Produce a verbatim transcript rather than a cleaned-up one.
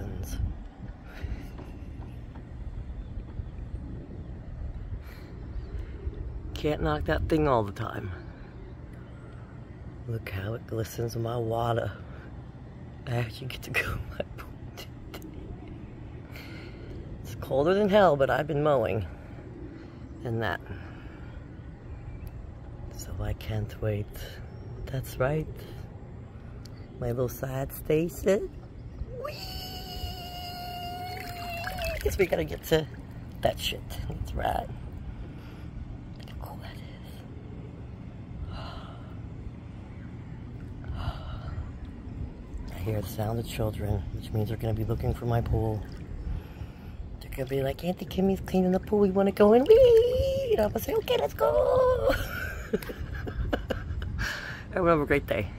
glistens. Can't knock that thing all the time. Look how it glistens in my water. I actually get to go in my pool today. It's colder than hell, but I've been mowing. And that. So I can't wait. That's right. My little side station. Whee! I guess we gotta get to that shit. That's right. Look how cool that is. I hear the sound of children, which means they're gonna be looking for my pool. They're gonna be like, Auntie Kimmy's cleaning the pool, we wanna go in. Whee! And I'm gonna say, okay, let's go. Everyone have a great day.